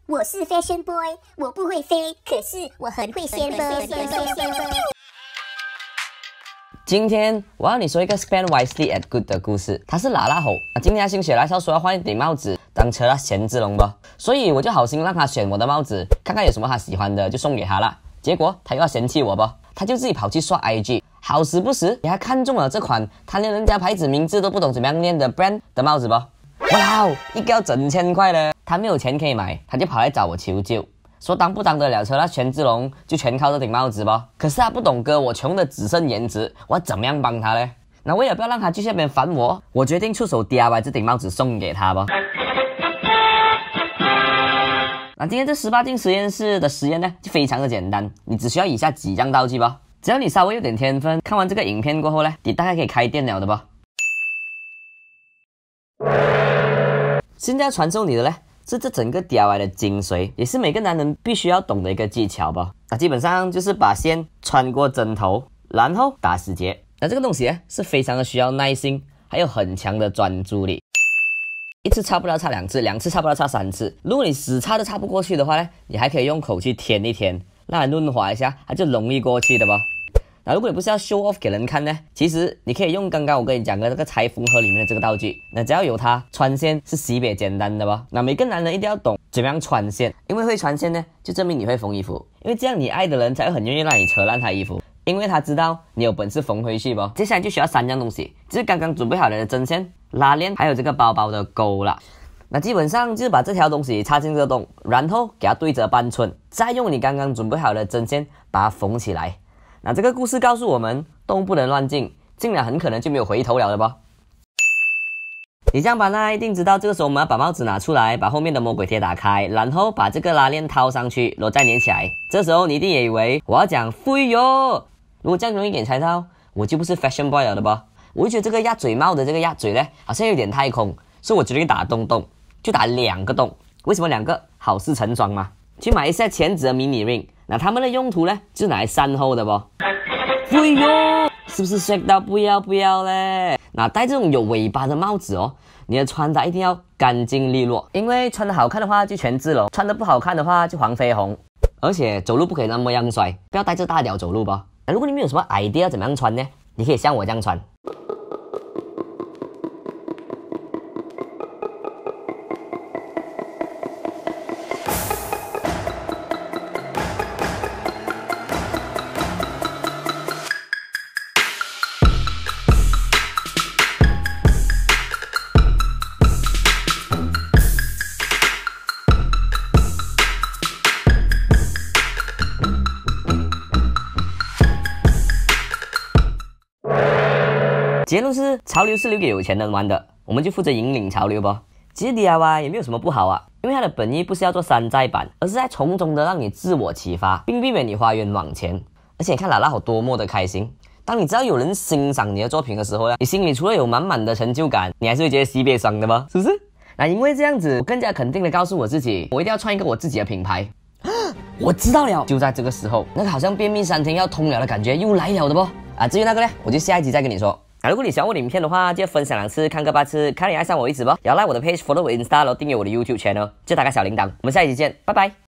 我是 Fashion Boy， 我不会飞，可是我很会掀波。 今天我要你说一个 Spend wisely at good 的故事，他是拉拉猴。今天他心血来潮说要换一顶帽子当车拉贤之龙吧，所以我就好心让他选我的帽子，看看有什么他喜欢的就送给他了。结果他又要嫌弃我吧，他就自己跑去刷 IG， 好死不死也还看中了这款他连人家牌子名字都不懂怎么样念的 brand 的帽子吧。哇，一个要整1000块了，他没有钱可以买，他就跑来找我求救，说当不当得了车那权志龙就全靠这顶帽子吧。可是他不懂哥，我穷的只剩颜值，我要怎么样帮他呢？那为了不要让他继续那边烦我，我决定出手 DIY 这顶帽子送给他吧。那今天这18禁实验室的实验呢，就非常的简单，你只需要以下几样道具吧。只要你稍微有点天分，看完这个影片过后呢，你大概可以开店了的吧。现在要传授你的呢，是这整个 DIY 的精髓，也是每个男人必须要懂的一个技巧吧。那基本上就是把线穿过针头，然后打死结。那这个东西呢，是非常的需要耐心，还有很强的专注力。一次擦不了擦2次，2次擦不了擦3次。如果你死擦都擦不过去的话呢，你还可以用口去舔一舔，让它润滑一下，它就容易过去的吧。那如果你不是要 show off 给人看呢，其实你可以用刚刚我跟你讲的这个裁缝盒里面的这个道具，那只要有它，穿线是特别简单的吧。那每个男人一定要懂怎么样穿线，因为会穿线呢，就证明你会缝衣服，因为这样你爱的人才会很愿意让你扯烂他衣服，因为他知道你有本事缝回去吧。接下来就需要3样东西，就是刚刚准备好的针线、拉链，还有这个包包的钩啦。那基本上就是把这条东西插进这个洞，然后给它对折半寸，再用你刚刚准备好的针线把它缝起来。那这个故事告诉我们，洞不能乱进，进了很可能就没有回头了的吧。你这样吧，那一定知道这个时候我们要把帽子拿出来，把后面的魔鬼贴打开，然后把这个拉链套上去，然后再粘起来。这时候你一定也以为我要讲废哟，如果这样容易给你猜到，我就不是 Fashion Boy 了的吧。我就觉得这个鸭嘴帽的这个鸭嘴呢，好像有点太空，所以我决定打洞，就打2个洞。为什么2个？好事成双嘛。去买一下钳子的迷你 ring， 那它们的用途呢，就是拿来善后的不。废哟，是不是 shake 到不要嘞？那戴这种有尾巴的帽子哦，你的穿搭一定要干净利落，因为穿得好看的话就权志龙，穿得不好看的话就黄飞鸿。而且走路不可以那么样帅，不要带着大脚走路吧。那如果你们有什么 idea 怎么样穿呢？你可以像我这样穿。结论是，潮流是留给有钱人玩的，我们就负责引领潮流吧。其实 DIY 也没有什么不好啊，因为它的本意不是要做山寨版，而是在从中的让你自我启发，并避免你花冤枉钱。而且你看拉拉好多么的开心，当你知道有人欣赏你的作品的时候呢，你心里除了有满满的成就感，你还是会觉得特别爽的吧，是不是？那因为这样子，我更加肯定的告诉我自己，我一定要创一个我自己的品牌。我知道了，就在这个时候，那个好像便秘3天要通了的感觉又来了的不？至于那个呢，我就下一集再跟你说。如果你喜欢我的影片的话，记得分享2次，看个8次，看你爱上我一直吧。也要来我的 page follow 我 Insta， 然后订阅我的 YouTube channel， 就打开小铃铛。我们下一集见，拜拜。